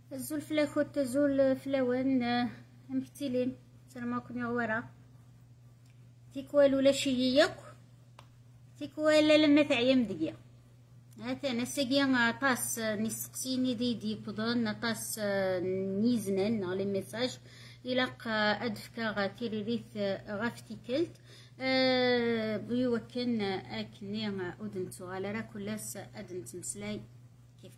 الزول فلاخوت الزول فلاوان مكتيلين سلام عليكم يا غوارا تيكوال ولا شي ياك تيكوال لما تعيم دقيا هاتا نساقيا طاس نسقسيني دي بضن طاس نيزنن على ميساج إلاق أدفكا غاتيريريث غافتيكلت بيوكن أكني أدنتو على را كلاس أدنت مسلاي كيف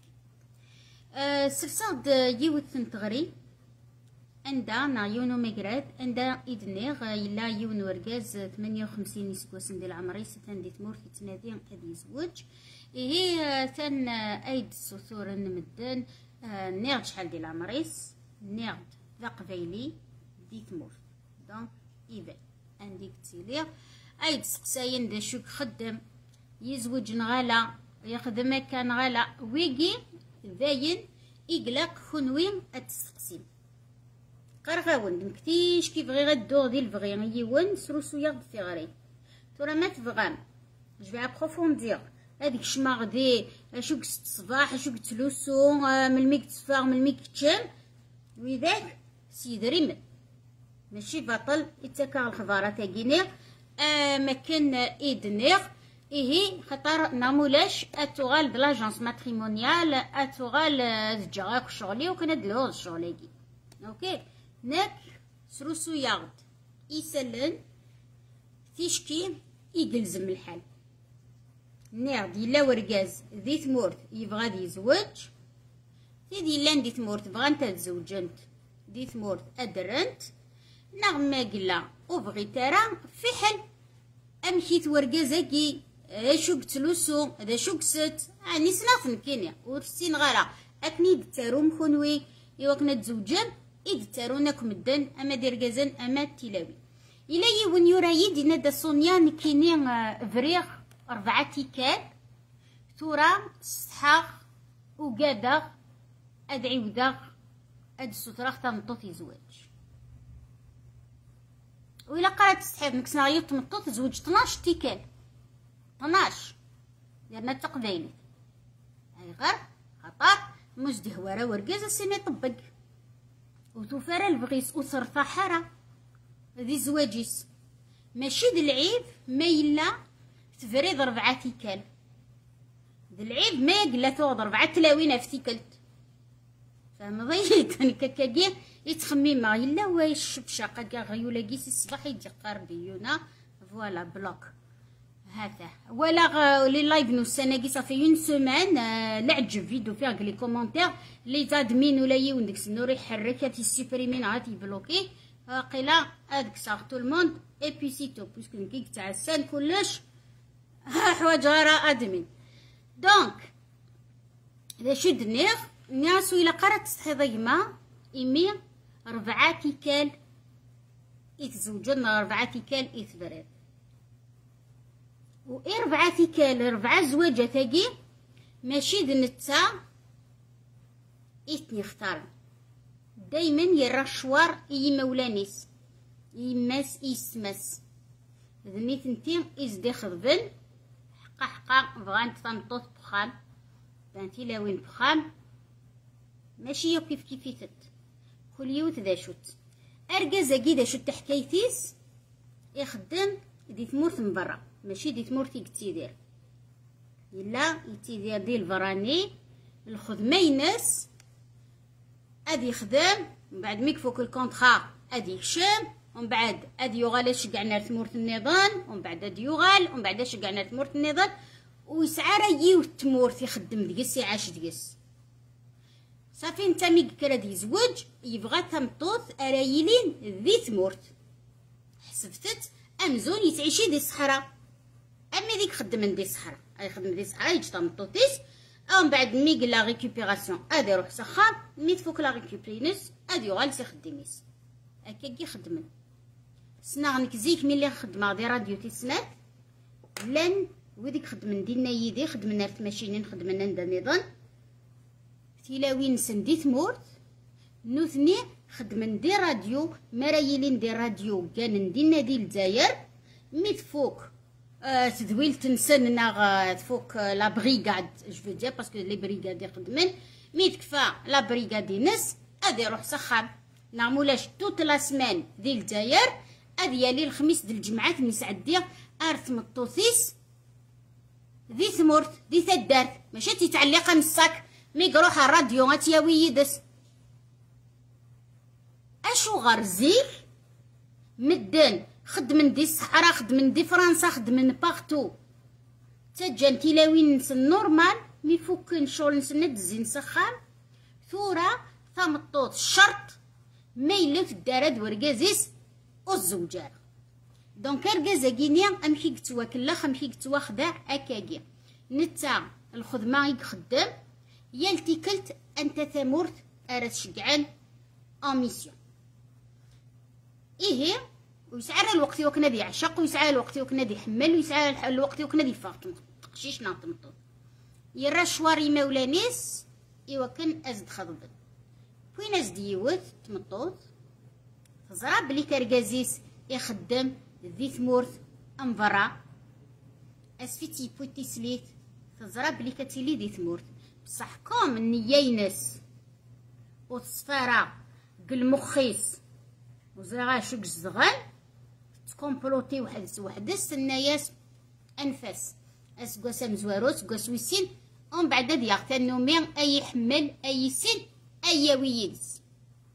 سلساد يوث تغري عندها نايونو ميغراد عندها إدنيغ إلا يون ورقاز 58 يسكوسن ديال عمري ستان دي تمور في تنادين قد يزوج هي ثان أيد السثور نمدن نيغد شحال ديال عمريس نيغد ذا قبيلي دي تمور دونك إذا عندي كتيليغ أيد سقساين دا شوك خدم يزوج نغالا يخدم كان غالا ويجي ذاين إقلاق خنوين أتسقسين قرغاون مكتيش كيف غي غدو ديال الفغي يون سروسو ياغد في غري تورا ما تفغام جو ابروفوندير هذيك شما غدي شوك الصباح شوك تلوسو من ميك تصفاغ من ميك تشام وذاك سيد ريمن ماشي بطل يتكا الخضاره تاكينيغ مكان ايدنيغ إيه خطر نامولاش أتوغال دلاجونس ماتريمونيال أتوغال دجاغاك شغلي وكنا دلوز شغليكي أوكي ناك سروسو ياغد يسلن تيشكي يقلزم الحال ناغد يلا ورقاز ذي تمورت يبغى دي يزوج تيدي لان دي تمورت بغا نتا تزوجنت دي تمورت أدرنت نغما قلا وبغي ترى في حل أمشي تورقازاكي شوك تلوسو هذا شوك ست نسنا كينيا ورسين غالا أكني دتارو مخونوي يوكنا تزوجن إدتاروناكم الدن أما ديرقازن أما تيلاوي إلا يون يورايد ينادى صونيا نكيني فريغ 4 تيكال تورا صحاغ وقادغ أدعي ودغ أد السطراغ تمطوط يزواج وإلا قرات تستحيب نكسنا غير تمطوط تزوج 12 تيكال 12 لأن تقبيني هاي غير خطر مجدي هوارا ورقاز السنة طبق وتوفر البغيس وصرفا حارة ذي زواجيس ماشي ذي العيب ما يلا تفريض 4 تيكال ذي العيب ما يقلا توض 4 تلاوين في تيكلت فما ضيت أنا كاكاكي يتخمم ما يلا واش بشاقة كاع غيولا كيس الصباح يجي قاربيونا فوالا بلوك هذا ولا لي لايف نو السنه صافي اون سيمان لعجب فيديو فيها لي كومونتير لي تادمين ولا يون ديك السنور يحرك تيسيبريمين عاد يبلوكي قيلا هذاك صاغ تو الموند اي بي سي تو باسكو كي تاع السن كلش حوايج غير ادمين دونك اذا شد ناس ولا قرات تستحضيما ايمي 4 تيكال يتزوجن 4 تيكال يثبرد و 4 تيكال 4 زواجة تاقي ماشي دنتا إثني اختار دايما يرى الشوار إي مولانيس يماس يسمس ذني تنتي إزدي خضبن حقا بغان تنطوط بخام بانتي لاوين بخام ماشي يو كيف كيفيتت كل يوت ذا شوت أرقز أكيد شوت حكايتيس يخدم دي تمورت من برا ماشي دي تمورتي كتيدير إلا يتيدير دي الفراني الخدمة ينس أدي يخدم من بعد ميكفوك الكونتخا أدي يكشم ومن بعد أدي يغال يشقعنا تمورت النظام ومن بعد أدي يغال ومن بعد يشقعنا تمورت النظام ويسعى رايو التمورت يخدم دقس يعاش دقس صافي نتا مي كرا يزوج يبغى تمطوط أرايلين ذي تمورت حسبتت أمزون يتعيشي دي الصحراء أما ديك خدم دي الصحراء أي خدم دي الصحراء يجي تمطوطيس أو من بعد مي لا ريكوبيراسيون أدي يروح سخام مي تفوك لا ريكوبرينيس أدي يغال سيخدميس هكاكي خدمن سنا نكزيك ملي خدمة دي راديو تيسنات لان وديك خدمن ديالنا يدي خدمنا رت ماشينين خدمنا ندا نظام تيلاوين سن دي تمورت نوثني خدمن دي راديو مرايلين دي راديو كان دينا دي الجزائر مي تفوك تدويل تنسن تفوك لا بريغاد جو فو دير باسكو لي بريغاد يخدمن مي تكفى لا بريغادينس غادي يروح سخام نعمولاش توت لا سمان ديال الجزائر غادي يالي الخميس ديال الجمعات نسعدي ارث مطوثيس ذي ثمورت ذي ثدارت ماشي تيتعلق من الصاك مي يروح الراديو غاتياوي يدس اشو غرزيك مدن خدمن دي الصحراء خدمن دي فرنسا خدمن باغتو تجان تيلاوين نس نورمال مي فوكن شغل نسند زين سخام ثورة ثمطوط الشرط ما يلو تدارد ورقازيس والزوجار دونك رقازا كينيا امكي قتوا كلا خمكي قتوا خداع اكاكي نتا الخدمة يخدم يالتيكلت انت ثمورت اراد شقعان ان ميسيون ايه ويسعى الوقت وكنا دي يعشق ويسعى الوقت وكنا دي يحمل ويسعى الوقت وكنا دي فاطمه تقشيش ناطمطو يرا شواري مولانيس ايوا كان ازد خضبن وين ازد يوث تمطوط تزرا بلي كركازيس يخدم ذي ثمورث انفرا اسفيتي بوتي سليت تزرا بلي كتيلي ذي ثمورث بصح كوم النياينس وتصفارا قل مخيس وزرا شوك الزغال تكومبلوتي وحدس الناس انفاس اسكواس مزواروس سكواس ويسين ومن بعد ديال النومين اي حمل اي سن اي ويلز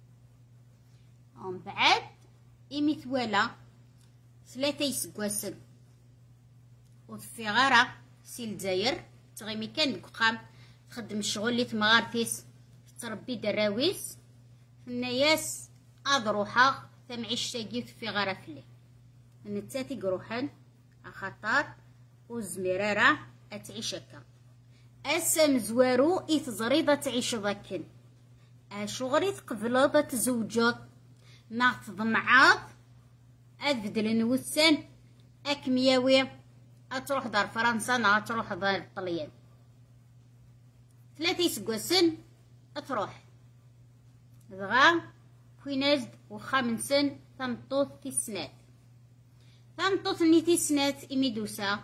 ومن بعد ايميتوالا ثلاثه يسكواسن وفي غارة سي الجزائر تغيمي كان دقام تخدم الشغل اللي تمغارتيس تربي دراويس الناس اضروحا تمعيش تاقيت في غارة فلي نتاتي قروحن اخطار وزميرارة اتعيش هكا اسم زوارو يتزريضة تعيش ذاكن اشغري تقبلضة تزوجات ناط ضمعاض ابدل نوسان اكمياوي اتروح دار فرنسا نا تروح دار الطليان ثلاثة يسقوسن اتروح دغا كوينازد وخا من سن تمطوط تيسنات تمطوط ني تيسنات إميدوسا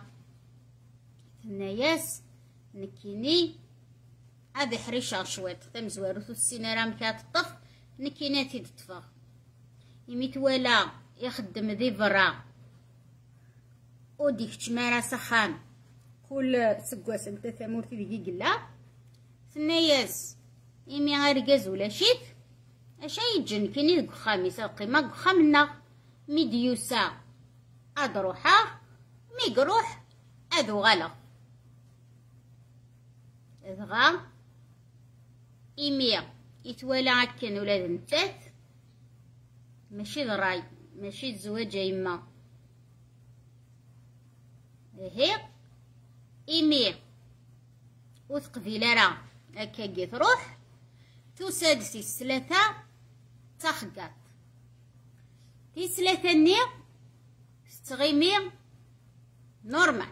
الناس نكيني هذا حريشة شويط تمزوارثو السينارا مكات الطف نكيناتي تطفى يميتوالا يخدم ذي برا وديك تشمارا سخان كل سكواس انت ثمورتي ديكي قلا الناس يمي غارقاز ولا شيت اش يجن كيني ديك خامس القيمه خامنا ميديوسا ادروحا مي قروح اذو غلا اذغا ايميا يتوالى هكا ولاد نتات ماشي ضراي ماشي الزواج يما هي ايميا وتقبيله راه هكا كي تروح تسادسي الثلاثة تخقط تي ثلاثة ني ستغيمي نورمال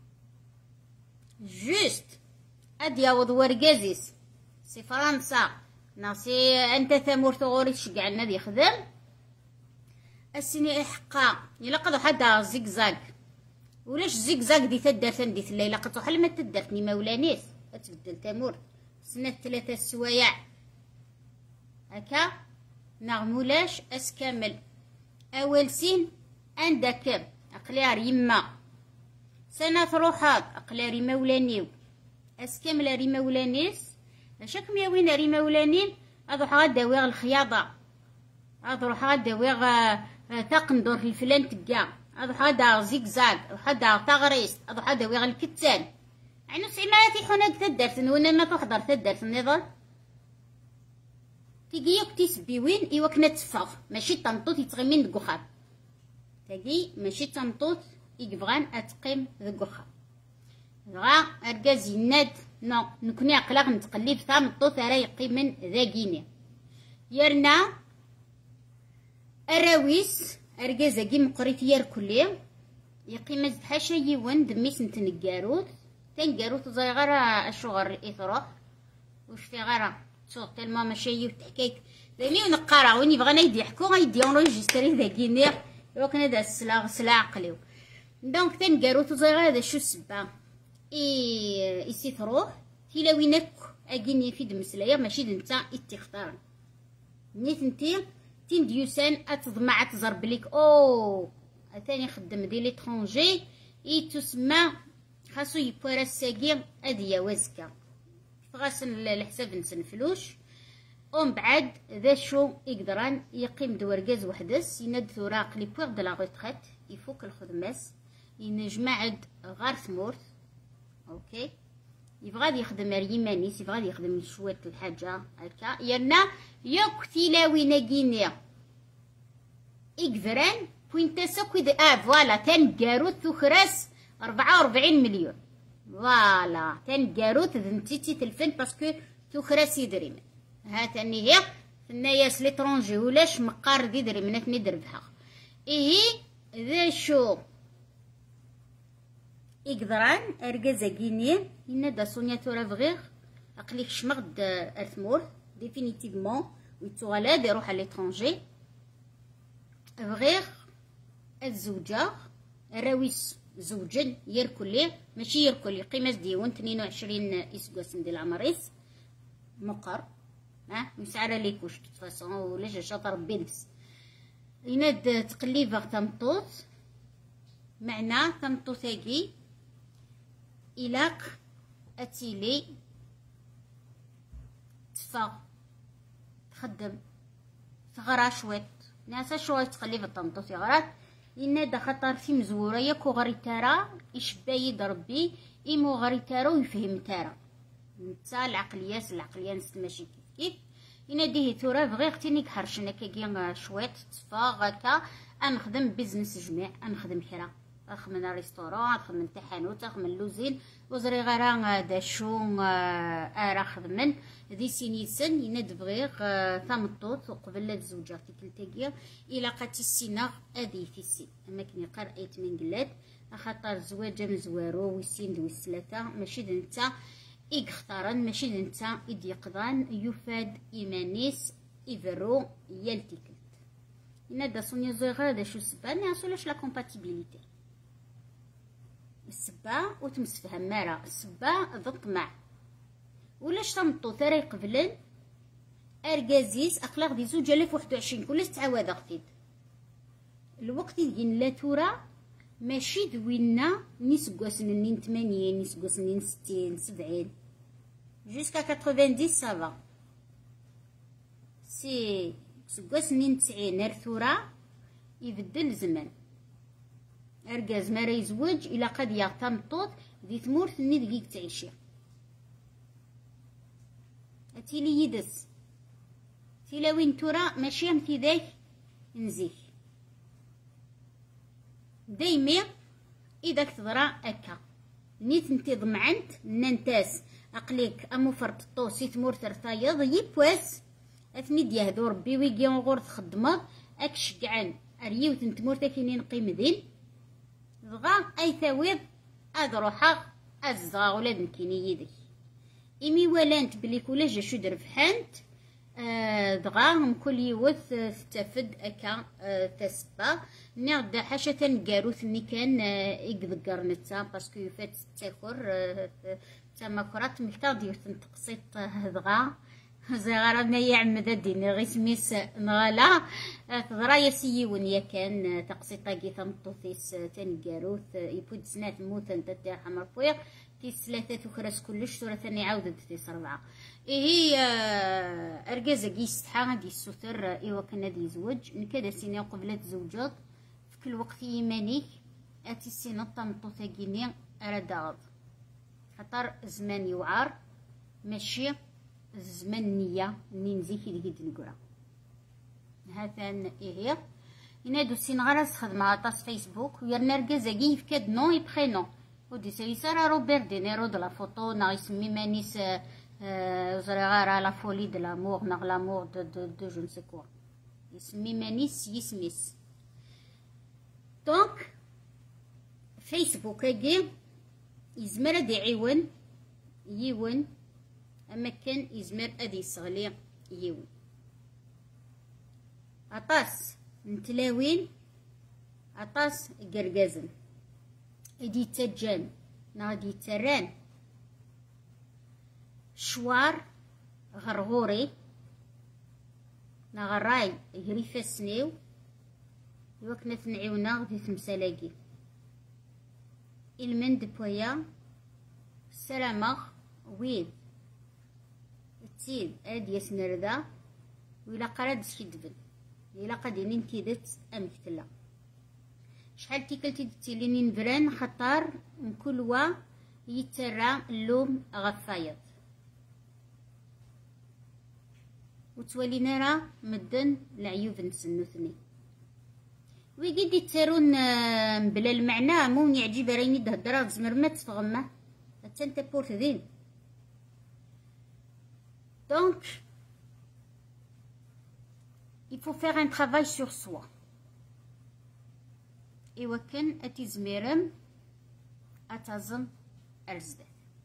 جوست اد ياوض ورقازيس سي فرنسا ناسي انت ثمور ثغوري تشقعنا دي خدم السني حقا الا قدو حدا زيكزاك ولاش زيكزاك دي تدرتن دي الليله قطو حل ما تدرتني مولانيس تبدل تمور سنة ثلاثة السوايع هكا نغمولاش اسكامل اول سين عندك اقلار يما سنة روحات اقلاري مولانيو اسكامل ري مولانيس اشاكم يا وين ري مولانين اروح غدا ويغ الخياطة اروح غدا ويغ تقندر في الفلان تقا اروح غدا زيكزاك اروح غدا تغريس اروح غدا ويغ الكتان يعني سعماتي حناك تدرسن وانا ما تحضر تدرس النظام تيجي يوك تيسبي وين ايوا كنا تفاغ ماشي طمطوط يتغمين دكوخاب تاجي ماشي طمطوط يبغان اتقيم دكوخاب غا اركاز يناد نو نكوني عقلاق نتقلب طمطوط راه يقيمن ذاكيني يرنا اراويس اركاز كي مقريت يار كلي يقيم حاشا يوان دميس نتنكاروت تنقاروت زي غير الشغل يثروح وش في غير صوت تلما ماشي وتحكيك ذني ونقرا وين يبغينا يضحكوا غيدي اونجستري ذاكيني وكنا دا سلا عقليو دونك تنقاروت زي غير هذا شو السبه اي سي تروح تيلاوينك اكيني في دمسلايا ماشي نتا اتختار نيت نتي تين ديوسان اتضمع تزرب ليك او ثاني خدم دي ليترونجي تسمى خاصو يبورا الساقي اديا وازكا فغاس الحساب نسنفلوش ومن بعد ذا شو يقدران يقيم دوركاز وحدس يناد ثوراق لي بوغ دو لا روتريت يفوك الخدماس ينجمعد غار ثمورت اوكي يبغى يخدم ريمانيس يبغى يخدم شويه الحاجه هكا يرنا ياك تيلاوينا كينيا إكفران بوينتاسا كويد فوالا تنقاروت ثخراس 44 مليون فوالا تنقاروت ذنتيتي تلفن باسكو ثخراس يدري ها تاني هي الناس ليترونجي ولاش مقار دي دري ثني دربها إيه ذا شو إقدران أرجازا كينيا ينادى سونيا تورا فغيغ أقليك شمغد أرثمور ديفينيتيفمون ويتوغالا دي روح على ليترونجي فغيغ الزوجة راويس زوجا يركلي ماشي يركلي قيمة ديون 22 إسكواس ندير العمريس مقر مسعرة ليكوش تفاصون ولا جا شاطر بيلبس يناد تقليفة تمطوط معنا تمطوطاكي إلاق أتيلي تفا تخدم تغرى شويت ناسا شوية تقليفة تمطوط يغرات ينادى خطر في مزورة ياكو غري تارا يشبايد ربي إمو غري تارا ويفهم تارا نتا العقلية نست ماشي كيف يناديه ثورا بغي ختيني كحرشنا كاكي شويت تصفى غاكا انخدم بيزنس جميع انخدم كرا اخدم ريستورون اخدم تحانوت اخدم لوزين وزري غير دا شو ارا خدمن ذي سينيسن يناد بغيغ ثمطوط وقبل الزوجة تيكلتاكيا الى قاتي السيناغ ادي في السي اما كني قرأيت من قلاد خاطر زواجه مزوارو ويسين دوي الثلاثة ماشي دنتا اختارن ماشي نتا إد يقضان يفاد إيمانيس إفرو يلتكلت ينادى سونيا زويغا دا شو السبا نعسولاش لا كومباتيبيليتي السبا وتمسفهم مارا السبا ذا الطمع ولاش تمطو ثرا يقبلن أركازيس أقلاق دي زوج 1021 كلش تعاود غتيد الوقت يجين لا تورا ماشي دوينا نسقوس نين 80 نسقوس نين 60 70 jusqu'à 90 ça va سي سقوس نين 90 ارثورا يبدل الزمان اركاز ما يزوج الى قد يغتمطوط دي ثمورت ني دقيق تعيشي اتيلي يدس تيلاوين تورا ماشي امتي ذاك نزيك دايما إذا كتضرا أكا نيت نتي ضمعنت ننتاس أقليك أمو فرط الطوسي تمور ترتايض يبواس أثني ديهدو ربي ويجي غور تخدمه أكشقعن أريو تنتمور تاكينين قيم ذين ضغا أي ثاويض أدروحا أزغا ولاد نكيني يدي إمي ولانت بلي كولا جا شو درفحانت دغاهم كل يوث تستفد أكا تسبا نعد حاشا تنقاروث ني كان يقذقر نتا باسكو يفات تاكر تماكرات مكتا دير تنتقصيط دغا زغارنا يعمد ديني غي سميس نغالا تضرا يسيون يا كان تقصيطا كي تمطوثيس تنقاروث يبود سنات موت انت تاع مرفويق في ثلاثة وخرس كلش صورة ثانية عاودة في 4 هي أرجازة جيستحا غادي السوتر إيوا كان دي يزوج نكدا سينا قبلت زوجات في كل وقت يمانيك أتي السنة طمطوثا كيني أراد غض خطر زمان يوعار ماشي زمان نية ننزيكي لقيت نقرا هذا هي ينادو السين غرس خدمة طاس فيسبوك ويرنا أرجازة جي في كاد نو يبخينو ودي سيسارا روبير دينيرو دو لا فوتو نا يسمي مانيس زريغارا لا فولي دو لامور نا لامور دو جو نسي كوا يسمي مانيس يسميس دونك فيسبوك اكي يزمر ادي يون اما كان يزمر ادي يصغلي يون اطاس نتلاوين اطاس شوار غرغوري نغراي غريفة سنيو يوكنا تنعيونا غدي تمسالاكي المند بويا السلامة ويد تسيد اد يسنردا ويلا قراد شكدبن إلا قاديني نكيدت أمكتلا شحال تيكلتي دتيليني نبران خطر كل وا يترى اللوم غفايض وتولينا راه مدن العيوب نسنوثني ويقيد يترون بلا المعنى مون يعجب راني تهضر زمر ما تفغمه حتى انت بورت ذين دونك il faut faire un travail sur soi. إوا كان أتزميرم أتظن أرزدات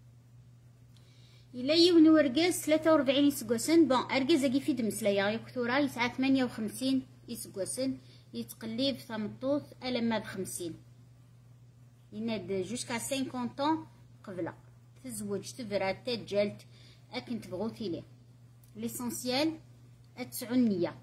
إلا يون ورقاز 43 يسقوسن بون أرقاز أكي في دمسلايا يكثورا يسعى 58 يسقوسن يتقلب ثمطوث ألما ب50 يناد جوسكا 50 طون قبله تزوج تفرات تجلت أكن تبغوثي ليه ليسونسيال أتسعونية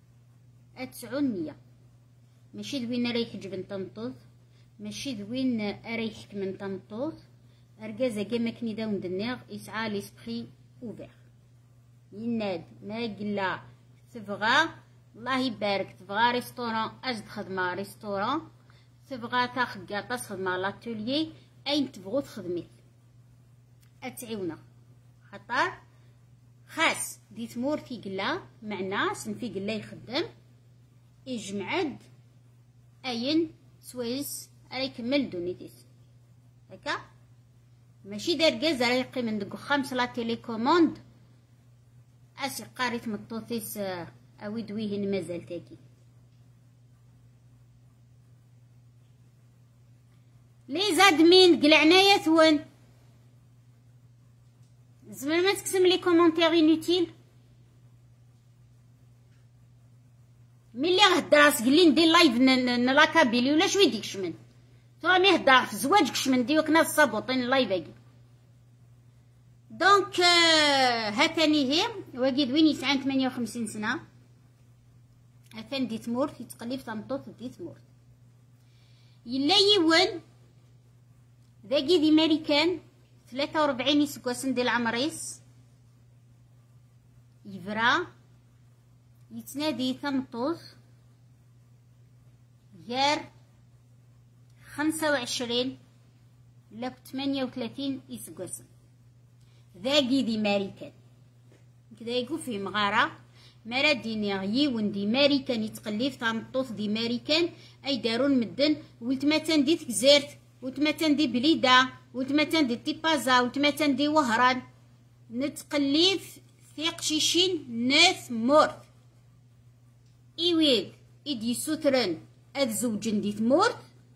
ماشي دوين ريح جبن تنطوث ماشي دوين ريحك من تنطوث أرقازة كما كني داون دنيغ يسعى ليسبخي اوفير يناد ما قلا تبغى الله يبارك تبغى ريستوران أجد خدمة ريستوران تبغى تاخد كاطاس خدمة لاتوليي أين تبغو تخدميت أتعيونا خطر خاص دي تمور في قلا معنا سن في قلا يخدم يجمعد أين سويس راه يكمل دونيتيس هكا ماشي دار كاز راه يقيم من دك خمس لا تيليكوموند اسي قاريت مطوطيس اوي دويهن مازال تاكي لي زادمين قلعنايا ثوان زعما ما تكتم لي كومونتير انوتيل ملي غهدر قلي ندير لايف نلاكابيلي ولا شوي ديك شمن تو مي هدر في زواجك شمن ديوك ناس صابوطين اللايف اكي دونك هاتاني هي واكيد وين يسعى 58 سنه هاتان دي تمورت يتقلب تنطوط دي تمورت يلا يون ذاكي دي ماريكان 43 يسكوسن ديال العمريس يفرا يتنادي تنطوط غير 25 لا 38 يسكوسن ذاكي دي ماريكان كدا يقول في مغاره مرا دينيغ يون دي ماريكان يتقليف تنطوط دي ماريكان اي دارون مدن ولتماتان دي تكزيرت ولتماتان دي بليده ولتماتان دي تيبازا ولتماتان دي وهران نتقليف في قشيشين ناس مورت إيويد إدي سوترن أذ زوجن دي تمورت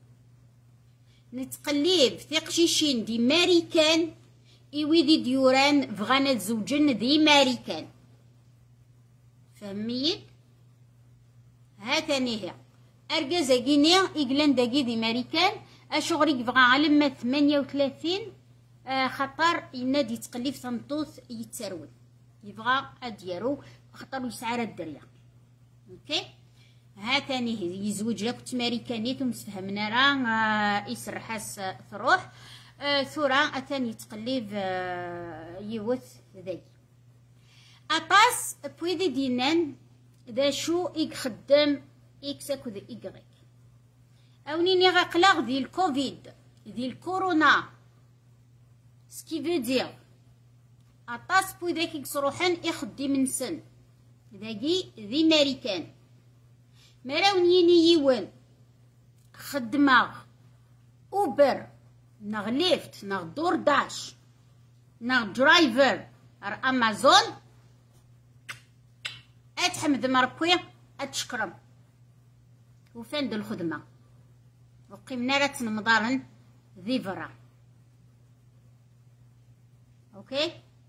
نتقليب في قشيشين دي ماريكان إيويد ديوران فغانا زوجن دي ماريكان فهميت هاتاني هي أرقازا كينيا إقلان داكي دي ماريكان أشغريك بغا على 38 خطر ينادي تقليف تنطوث يتسرول يبغى أديرو خطر يسعى الدريا اوكي هاتاني هي يزوج لك تماريكانيت ومسفهمنا راه يسرحاس تروح ثورة أتاني تقليب يوث ذاك أطاس بويدي دينان ذا شو يخدم إكس أكو ذا إيكغيك أونيني غاقلاغ ذي الكوفيد ذي الكورونا سكي فو دير أطاس بويداك يصروحن يخدي من سن ذاكي ذي ماريكان مراونيني يوان خدماغ أوبر ناغ ليفت ناغ دور داش ناغ درايفر أمازون أتحمد مربوي أتشكرم وفين دو الخدمة وقيمنا راه تنمضارن ذي فرا اوكي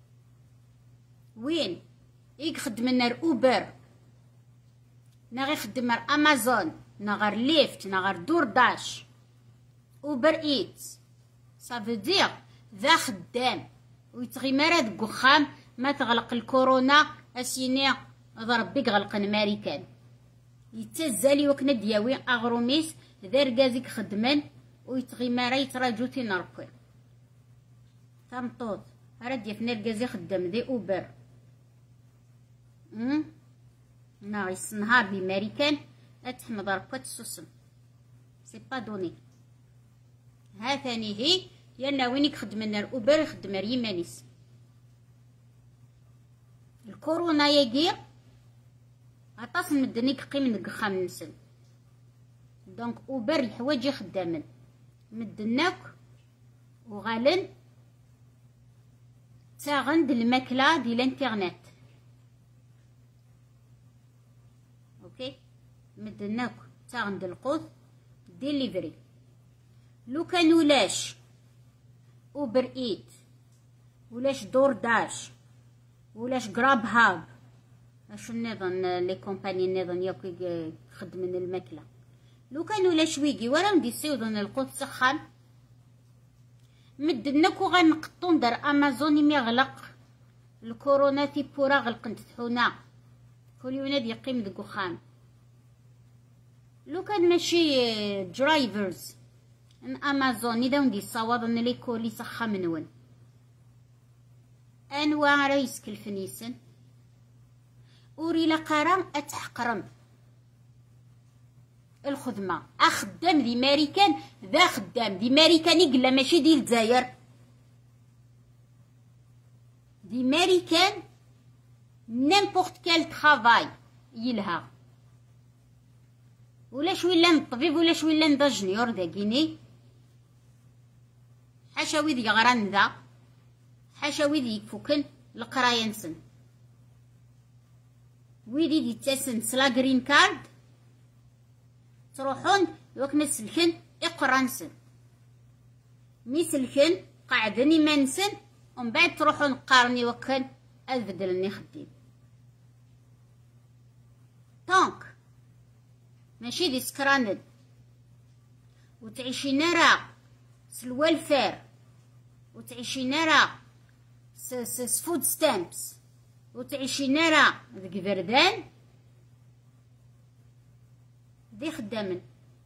وين يخدمنا اوبر ناغي يخدم امازون ناغر ليفت ناغر دور داش اوبر ايتس صافو دير ذا خدام ويتغيمر دك وخام ما تغلق الكورونا اسيني ضربي غلق الماريكان يتزالي وكنا دياوي اغروميس دار كازيك خدمان ويتغيمر يتراجو تين ربي تنطوط راه يفنا الكازي خدام دي اوبر ناقص نهار بماريكان اتحمد ربي تسوسم سي با دوني ها ثاني هي يانا وين يخدمنا الاوبر يخدم يمانيس الكورونا يجي عطاس مدني كقيم دك خام نسل دونك اوبر الحوايج خدامن مدناك وغالن تاغند الماكله ديال الانترنت اوكي مدناك تاغند القوت ديليفري لو كان ولاش اوبر ايت ولاش دور داش ولاش جراب هاب اش النظام لي كومباني النظام ياك يخدمن الماكله لو كان ولاش ويجي ولا ندي سيوضن القوت سخان مدناكو غنقطو ندار امازوني مي غلق الكورونا تيبورا غلقنت تحونا كل يوم نادي يقيم دك وخام لو كان ماشي درايفرز ان امازون اذا ندي صواب ان لي كولي صخا منون انواع ريسك الفنيسن اوري لقرا اتحقرم الخدمه اخدام دي ماريكان ذا خدام دي ماريكاني قلا ماشي ديال الجزائر دي ماريكان نيمبورط كال ترافاي يلها ولاش ولا الطبيب ولاش ولا ندا جنيور داكيني حاشا ويدي يغران ذا حاشا ويدي يكفوكن القرايه نسن ويدي دي تاسن سلا جرين كارد تروحون وكنا سلكن اقرانسن مي سلكن قاعدني ما نسن ومن بعد تروحون قارني وكن ابدلني خديم طونك ماشي دي سكراند وتعيشين راه سلوالفير وتعيشين راه فود ستامبس وتعيشين راه ذيك بردان دي خدامن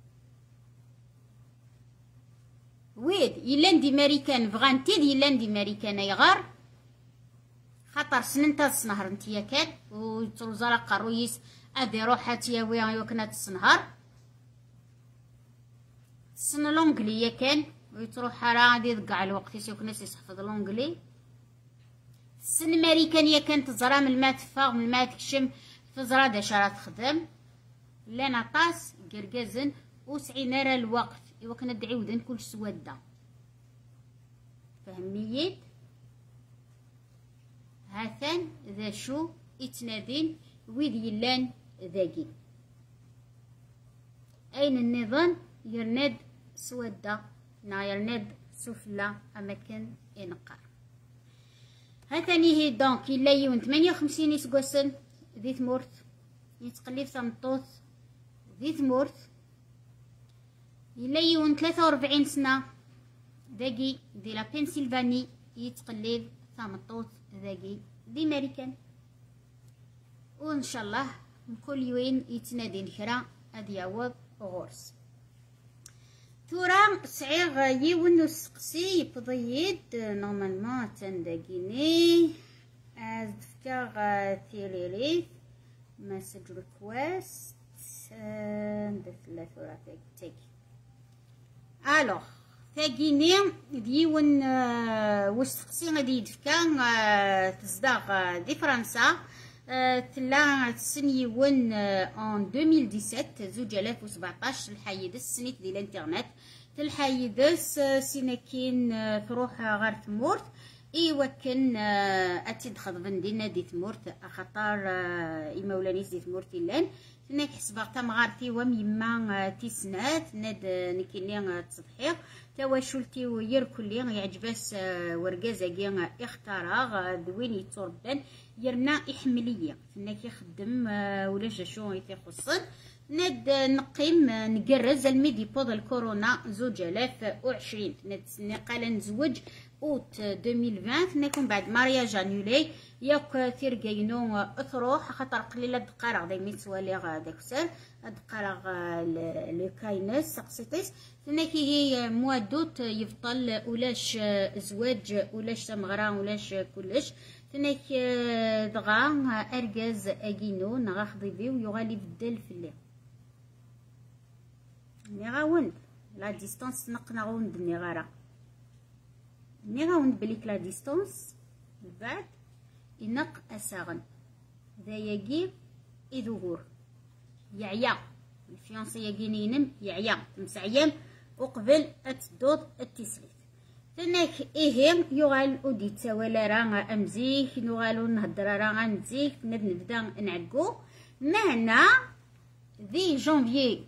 ويد يلان دي ماريكان فغانتيد يلان دي ماريكان يغار خاطر سننتا السنهر نتيا كان وتروزا قرويس ادي روحات يا ويا وكنات السنهر السن لونجلي كان ويتروح راه غادي يضقع الوقت يسوكناس يحفظ لونجلي السن ماريكانية كانت تزرا من الماء تفاغ من الماء تكشم تزرا داش راه تخدم لنا طاس قرقازن وسعينا راه الوقت ايوا كنا دعيودن كل سواده فهميت هاثان ذا شو يتنادين ويد يلان ذاكي اين النظام يرند سواده نا يرند سفلى اماكن ينقر هاثاني هي دونك الا يون 58 يسقسن ذي ثمورت يتقلب ثمطوط ذي ثمورت الا يون 43 سنه ذاكي دي لا بنسلفاني يتقلب ثمطوط ذاكي دي ماريكان وان شاء الله كل يوم يتنادي الكرا هاد يعوض غورس تورا سعيغ يون نسقسي يبضيد نورمالمون تنداكيني از دفكاغ ثيريريث مسج ريكويست ندثلا ثورا تاكي الوغ ثاكيني ديون وسقسي غادي يدفكا تصداغ دي فرنسا تلا تسنيون ان 2017 زوج 2017 الحيدس سنيت ديال الانترنت الحيدس سيناكين تروح غير ثمورت ايوا كان اتي دخل دينا دي ثمورت خاطر يمولانيس دي ثمورت لان هناك حسبه تمغارتي وميما تيسنات ناد نكيني تصدحيق تواشلتي ويركلي يعجباس ورقازاكي اختارا دوين يتوربان يرنا احمليه هناك يخدم ولا شو يتخصن ند نقيم نقرز الميدي بود الكورونا 2020 قال نزوج اوت 2020 نكون بعد مارياج انولي ياك تيرقينو تروح خاطر قليله دقارق داك ميتسوالي داك سر دقارق لو كاينس سقسيتيس تناكي هي موا دوت يفضل ولاش زواج ولاش تمغرا ولاش كلش تناك دغا ارجاز اكينو نغا خضيبي ويغالي بدل في الليل ني غاوند لا ديستانس نقنا غوند ني غارا ني غاوند بليك لا ديستانس بعد ينق اساغن ذا يجي يدور يعيا الفيونسي يجينينم يعيا مسعيم وقبل اتدود التسليت تناك إيهم يغال ودي تساولا راه أمزيك نغالو نهدر راه مزيك نبدا نعقو معنا ذي جونفيي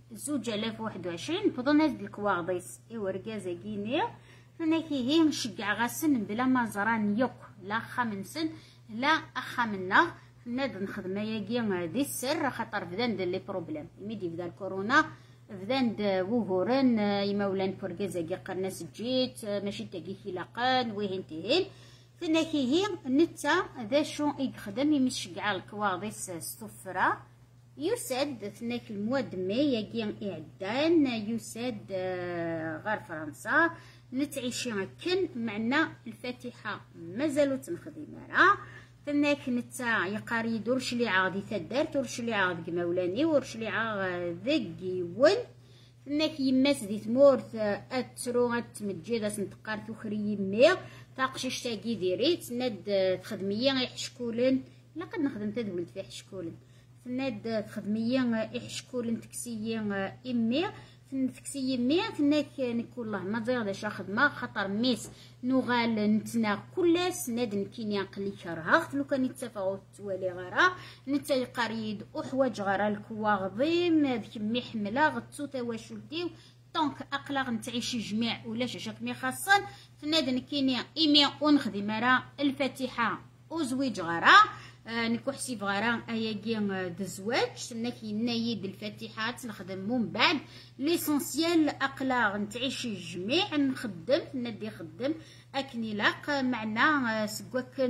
2021 بضن هاد الكواغضيس إيوا ركازا كينيا تناك إيهم نشقع غاسن بلا ما زران يوك لا خامنسن لا أخامنا ناد نخدم ياكي دي السر خاطر بدا ندير لي بروبليم ميدي بدا الكورونا بدان وهورن يمولان فرقازاكي قرناس جيت ماشي تاكي خلاقان وين تهين تناكي هي نتا ذا شو يخدم يمشقع الكواضيس ستفرا يساد تناك المواد مي ياكي اعدان يساد غير فرنسا نتعيشي كن معنا الفاتحه مازالو تنخدم راه تناك نتا يقاري يدورش لي عاغدي تدار تورش لي عاغد كمولاني ورش لي عاغ ذكي ول تناك يماس دي تمورت اترو اتمجيدا سنتقار توخري يمي تاقشش تاكي ديري تناد تخدميا يحشكولن لقد نخدم تدولت في حشكولن تناد تخدميا يحشكولن تكسيا امي تكسي مي تناك نقول الله ما زير داش خدمه خاطر ميس نوغال نتنا كلاس ناد نكيني عقلي كرهت لو كان يتفاوت توالي غرا نتا يقريد وحواج غرا الكواغضيم كمي حمله غتسو تواشلتي طونك اقلا نتعيشي جميع ولا شاك مي خاصا تناد نكيني ايمي ونخدم راه الفاتحه وزويج غرا نكو حسيب غرا اياكي دزواج تناك ينايد الفاتحات نخدم من بعد ليسونسيال اقلا نتعيش الجميع نخدم ندي خدم اكني لاق معنا سكوك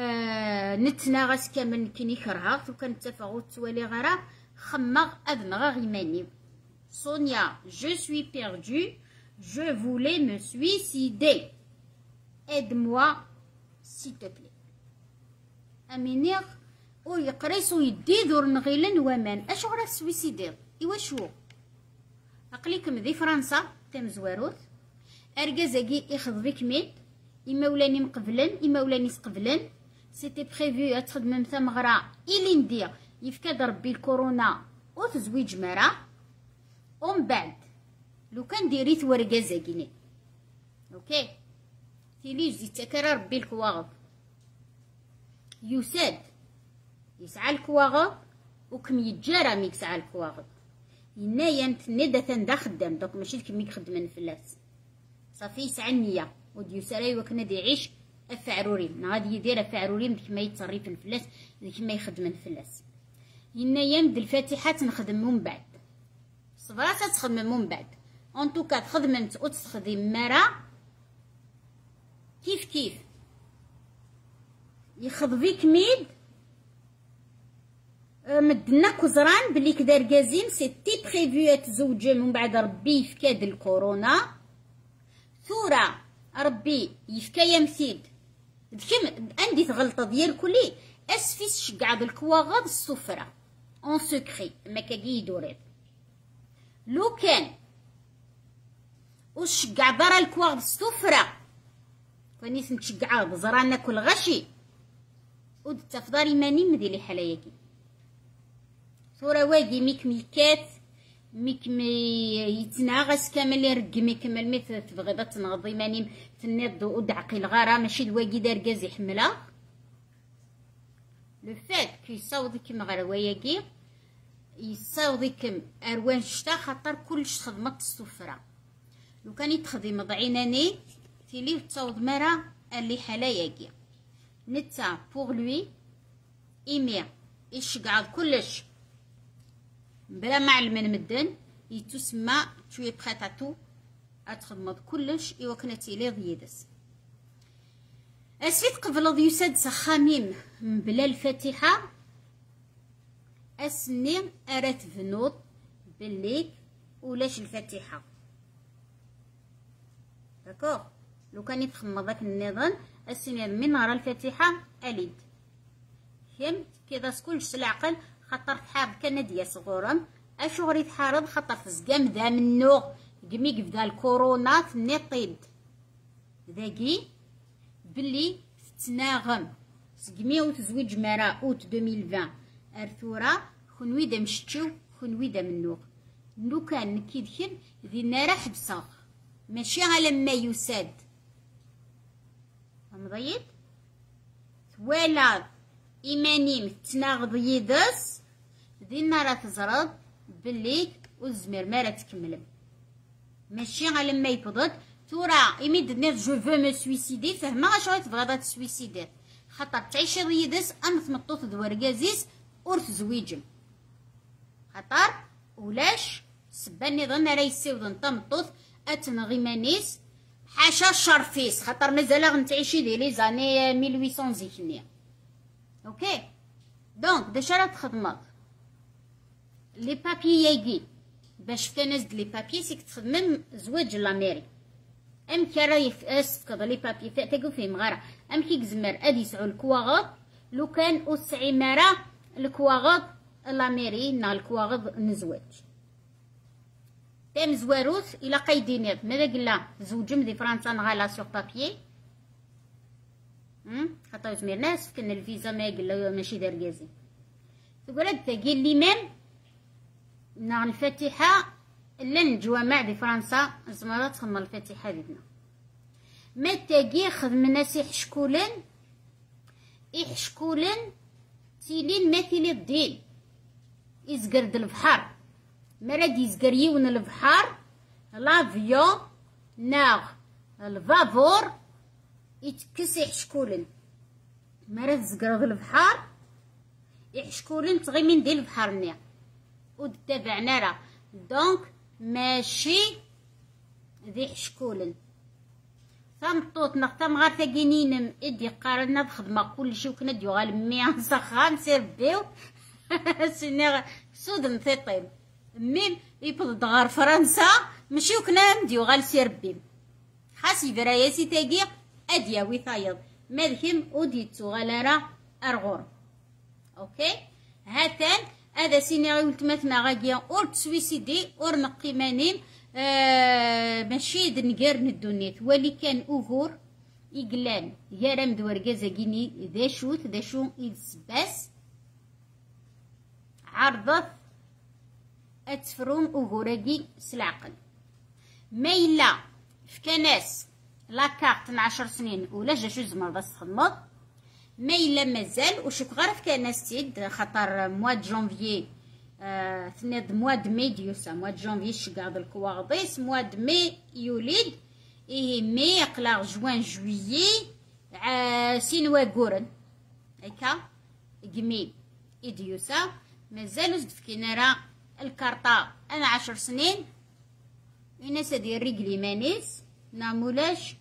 نتنا غاس كامل كيني كرها وكان تفاوت توالي غرا خمغ اذنغ غيماني سونيا جو سوي بيردو جو فولي مو سويسيدي aide-moi s'il te plaît امينيغ او يقريس ويديد ورنغيلن ومان اش غرا سويسيدير ايوا شو اقليكم ذي فرنسا تم زواروت اركازاكي يخذ بك ميت يمولاني مقبلن يمولاني سقبلن سيتي بريفو تخدم ثمغرا الي ندير يفكاد ربي الكورونا وتزويج مرا ومن بعد لو كان ديريت وركازاكيني اوكي تيلي زيد تكرر ربي الكواغض يساد يسعى الكواغض وكم يتجارى ميك سعى الكواغض ينايا نتندا تندا خدام دوك ماشي كمي يخدم فلاس صافي يسعى النية ودي يسراي وكنا دي يعيش افعروريم غادي يدير افعروريم ديك ما يتصرف الفلاس ديك ما يخدم الفلاس ينايا ند الفاتحات نخدم من بعد صبرات تخدم من بعد ان توكا تخدمت وتستخدم مرا كيف كيف يخض فيك ميد مدنا كوزران بلي كدا ركازين سيتي بريفيو تزوجا من بعد ربي يفكاد الكورونا ثورة ربي يفكايا مثيد كم عندي تغلطة ديال كلي اسفيس شقع بالكواغض السفرة اون سكري ما كاكي يدوريض لو كان وشقع برا الكواغض السفرة فنيس نتشقع بزران ناكل غشي ود تفضاري ماني مدي لي حلاياكي صورة واقي ميك ميكات ميك يتناغس كامل يرقمي كامل ميت تبغي تنغضي ماني تنيض ودعقي الغارة ماشي دواقي دار كازي حملة لو فات كي يصاوضكم غير واياكي يصاوضكم اروان شتا خاطر كلش خدمت السفرة لو كان يتخدم ضعيناني تيلي تصاوض مرا اللي حلاياكي نتا بوغ لوي ايمير يشقعد كلش بلا ما علمن مدن يتسمى شويه بخاتاتو اتخدمض كلش ايوا كنتي لي ضيدس اسفيت قبل ضيوساد سخاميم بلا الفاتحه اسني ارات فنوض بالليك ولاش الفاتحه داكوغ لو كان يتخمض داك النظام السنه من نرى الفاتحه اليد فهمت كذا كلش العقل خاطر تحارب كان ديا صغورم اش غري تحارب خاطر تزقام ذا منو قميق بدا الكورونا ثني طيب ذاكي بلي تتناغم سقمي وتزويج مرا اوت 2020 ارثورا خنوي دا مشتشو خنوي دا منو لو كان نكيدكن ذي نارا حبساغ ماشي على ما يساد مضيد ولا إيمانيم تناغض يدس ذي النار تزرد باللي والزمير ما تكمل ماشي على ما يفضل تورا يمد نيت جو فو مو سويسيدي فهما اش تبغى تسويسيدي خاطر تعيش يدس ام تمطوط دوركازيس اور تزويجم خاطر ولاش سباني ظن راه يسيوض تمطوط اتنغيمانيس حاشا الشرفيس خاطر مازال غنتعيشي دي لي زاني 1800 زيكني اوكي دونك داش راه تخدمض لي بابي ياكي باش تنزد لي بابي سيك تخدم زواج لاميري ام كرا يفاسفكض لي بابي تاكو فيه مغاره ام كي زمر ادي يسعو الكواغط لو كان اسعي مرا الكواغط لاميري نا الكواغط نزواج تم زواروث الى قيدينيض ماذا قلنا زوجم دي فرنسا نغالا سوغ بابيي خاطر زمير ناس كان الفيزا ما قلا ماشي دركازي تقول هاد تاقي لي ميم نا الفاتحه لن جوامع دي فرنسا زمرات تخدم الفاتحه ديالنا ما تاقي خدمنا سي حشكولن يحشكولن تيلين ماثلي الدين يزقرد البحر مراد يزقر يون البحر لافيون ناغ الفافور يتكس يحشكولن مراد زقرد البحر يحشكولن تغيمين ديال البحر نيا ودتابعنا راه دونك ماشي ذي حشكولن ثمطوط نختم غير ثقينين ادي قارنا بخدمه كلشي وكنا ديو غالمي نسخان سير بيو سيني سودن ثيطيب ميم يبض غير فرنسا ماشي وكنا نديو غال سير بيم خاص يفراياسي تاقي اديا ويثايض مالهم وديتو غالارا ارغور اوكي هاتان هذا سيناريو ولتماتنا غاكيا اور تسويسيدي اور نقيمانين ماشي دنقار ندونيت ولي كان اوغور يقلان يارم دوركازا كيني ذا شوت ذا شو يدسباس عرضت اتفرون اوغوراكي سلعقل ما إلا فكناس لاكارت 10 سنين ولا جا شو زمر بس خدمت ما إلا مازال وشوف غير فكناس تيد خاطر مواد جونفيي تناد مواد مي ديوسا مواد جونفي شقاعد الكواغضيس مواد مي يوليد إيه مي قلاغ جوان جويي سينوا كورن هكا قمي إديوسا مازالو زدفكينا راه الكارطة أنا 10 سنين الناس ديال رجلي مانيس نامولاش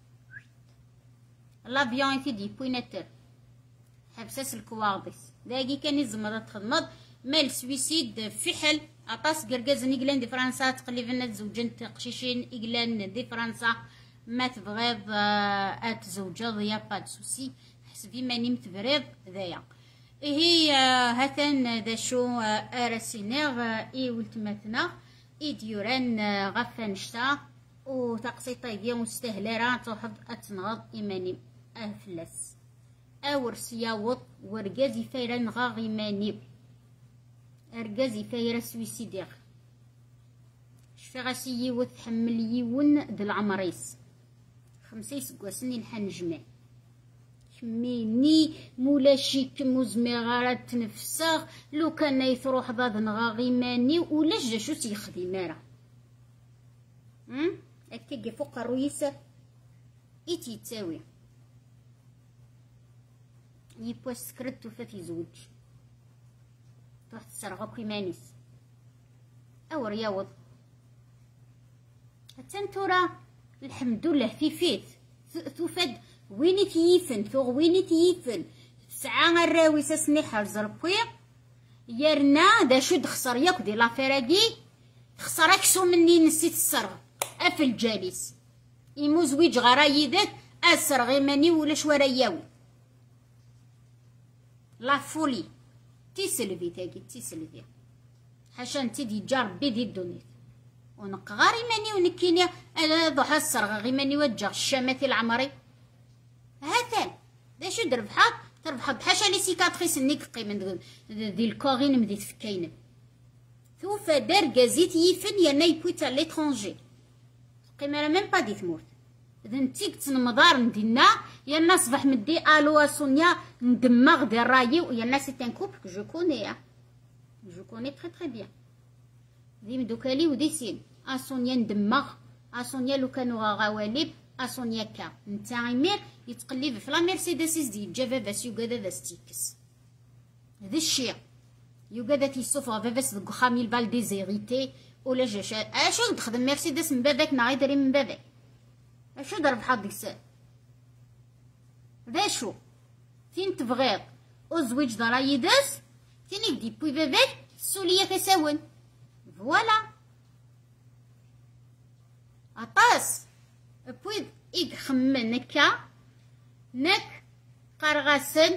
لافيون يتيدي بويناتر حبساس الكواغضيس داكي كان يزمر تخدمض مال سويسيد فحل عطاس قرقازن إقلان دي فرنسا تقليبنا تزوجن تقشيشين إقلان دي فرنسا ما تبغيض اتزوجض يا با سوسي حسبي ماني متبريض ذايا هي هاتن دا شو ارسينيغ اي ولتماتنا اي ديوران غفانشتا و تقسيطا ديال مستهله راه توحد اتنغض ايماني افلس اور سياوط ورقازي فايران غا ايماني ارقازي فايره سويسيديغ شفي غاسي يوث حمل يون د العمريس 5 سكواسني نحن نجمع كميني مولاشي كموزمي غارة تنفساغ لو كان يثروح ضاد نغاغي ماني ولا جا شو تيخدم راه هكا فوق الرويسة ايتي تساوي يبوا سكرت وفات يزوج تروح تسرغو كيمانيس اور ياوض حتى نتورا الحمد لله في فيت توفد وين تيفن ثوغ وين تيفن ساعة الراوي ساسني حرز ربي يرنا دا شو دخسر ياك دي لافيراكي تخسر اكسو مني نسيت السرغ افل الجالس يموزويج غرايي ذاك اسرغ يماني ولا شوراياوي لا فولي تيسلفي تاكي تيسلفي حاشا نتي دي جاربي دي الدنيا ونقغار يماني ونكيني انا ضحى السرغ غيماني وجه الشامات العمري هاتان دا شو تربحات بحاشا لي سيكاتريس نيك قيمن دي الكوغين مدي تفكاين توفا دار كازيت يفن يانا يبويتا ليترونجي قيمه ميم با دي تموت ذنتيك تنمضار ندينا يانا صباح مدي الو سونيا ندمغ دي الرايي ويانا سي ان كوبل جو كوني تري تري بيان دي مدوكالي ودي سين سونيا ندمغ سونيا لو كانوا غواليب سونيا كا نتا عمير يتقلب في لا مرسيدس دي جا فافاس يوكادا ذا ستيكس هذا الشيء يوكادا تيسوفغ فافاس دك خامي البال ديزيريتي ولا جاشا اشو تخدم مرسيدس من باباك ناغي داري من باباك اشو ضرب حظك سال ذا شو فين تبغيض وزويج ضرايدس تيني بدي بوي باباك السولية تساون فوالا عطاس بويد إيك خمن نكا نك قرغسن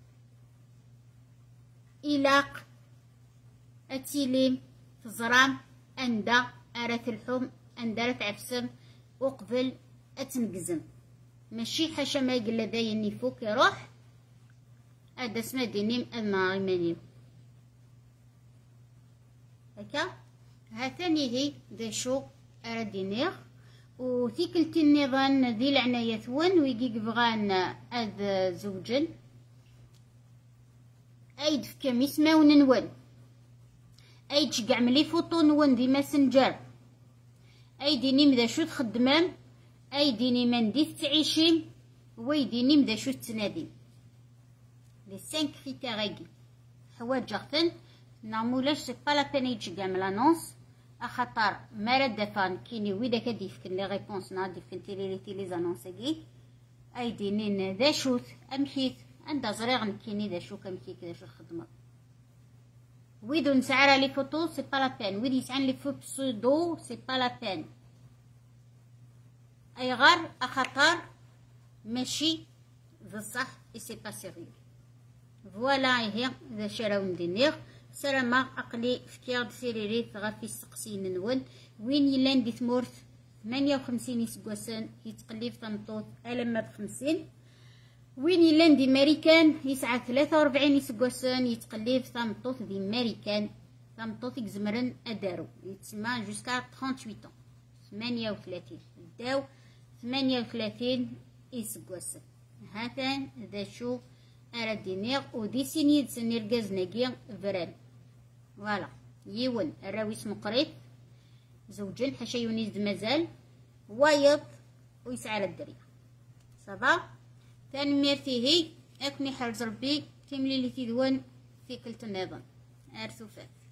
إلاق أتيليم تزرام أندا أرث الحم أندرت عفسم وقبل أتنقزم ماشي حاشا ما يقول ذايني فوق يروح هذا اسمه دينيم أما غيمانيو هكا هاتاني هي ذا شو أردينيغ وثيكلتي النظام ذي العناية ثون ويجي بغان أذ زوجن أيد في كميس ما وننون أيد شقع ملي فوطو نون ذي ماسنجر أيديني مذا شو تخدمام أيديني من دي تعيشين ويديني مذا شو تنادي لي 5 كريتير حوايج جاختن نعمولاش سي با لا بين يتشقع من لانونس أخطر مرد دفان كيني ويدا كدي فكن لي ريبونس نادي فين تيليتي لي زانونسكي أيدينين ذا شوت أمشيت عند زريغ نكيني ذا شو كمشي كذا شو الخدمة ويدو نسعر لي فوتو سي با لا بين ويدي يسعن لي فوت بسودو سي با لا بين أي غار أخطر ماشي بصح إي سي با سيريو فوالا هي ذا شراو ندير سلامة عقلي فكير سيريري غافي السقسين نون وين يلان دي ثمورث 58 يسقوسن يتقلي في طنطوط ألم ب50 وين يلان دي ماريكان يسعى 43 يسقوسن يتقلي في طنطوط دي ماريكان طنطوط يكزمرن أدارو يتسمى جوسكا 38 38 داو 38 يسقوسن هاتان ذا شو أردينيغ ودي سينيد سنير غازناكي فران فوالا يون الراويس مقريت زوجين حاشا يونيز مازال وايض ويسعى الدريا صافا ثاني ميرتي هي اكني حرز ربي تملي لي تيدوان في كلت النظام ارثوفات.